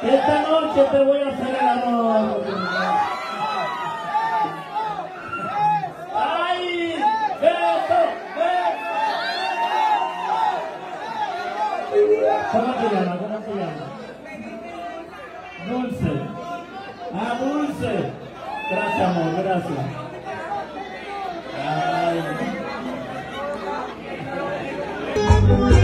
Esta noche te voy a hacer el amor. ¡Ay! ¡Beso! ¿Cómo te llamas? ¿Cómo te llamas? Dulce. Ah, Dulce. Gracias, amor, gracias. Ay.